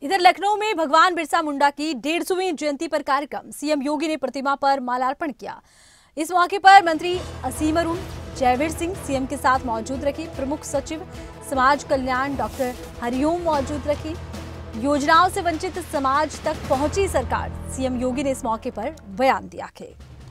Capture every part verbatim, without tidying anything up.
इधर लखनऊ में भगवान बिरसा मुंडा की डेढ़सौवीं जयंती पर कार्यक्रम, सीएम योगी ने प्रतिमा पर माल्यार्पण किया। इस मौके पर मंत्री असीम अरुण, जयवीर सिंह सीएम के साथ मौजूद रहे। प्रमुख सचिव समाज कल्याण डॉक्टर हरिओम मौजूद रहे। योजनाओं से वंचित समाज तक पहुंची सरकार, सीएम योगी ने इस मौके पर बयान दिया है।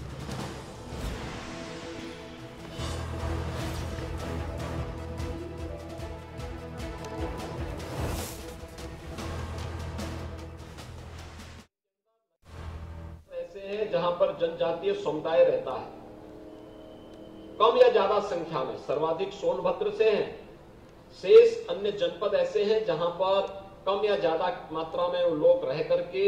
है जहां पर जनजातीय समुदाय रहता है, कम या ज्यादा संख्या में, सर्वाधिक सोनभद्र से हैं। शेष अन्य जनपद ऐसे हैं जहां पर कम या ज्यादा मात्रा में वो लोग रह करके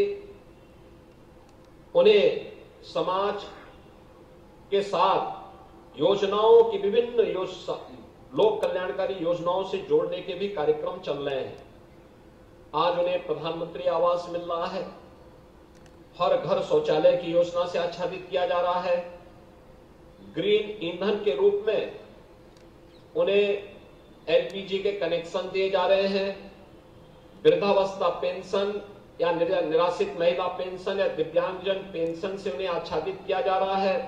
उन्हें समाज के साथ योजनाओं की विभिन्न योजना लोक कल्याणकारी योजनाओं से जोड़ने के भी कार्यक्रम चल रहे हैं। आज उन्हें प्रधानमंत्री आवास मिल रहा है, हर घर शौचालय की योजना से आच्छादित किया जा रहा है, ग्रीन ईंधन के रूप में उन्हें एलपीजी के कनेक्शन दिए जा रहे हैं, वृद्धावस्था पेंशन या निराश्रित महिला पेंशन या दिव्यांगजन पेंशन से उन्हें आच्छादित किया जा रहा है।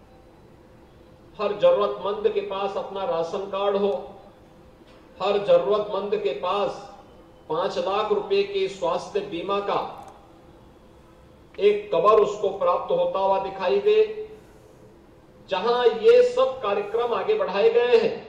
हर जरूरतमंद के पास अपना राशन कार्ड हो, हर जरूरतमंद के पास पांच लाख रुपए के स्वास्थ्य बीमा का एक कवर उसको प्राप्त होता हुआ दिखाई दे। जहां ये सब कार्यक्रम आगे बढ़ाए गए हैं,